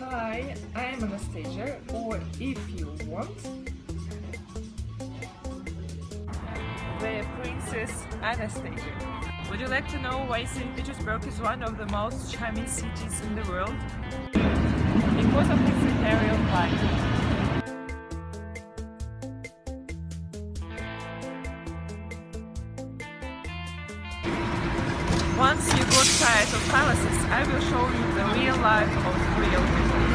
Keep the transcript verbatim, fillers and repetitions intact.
Hi, I am Anastasia, or if you want, the Princess Anastasia. Would you like to know why Saint Petersburg is one of the most charming cities in the world? Because of its imperial climate. Once you got tired of palaces, I will show you the real life of real people.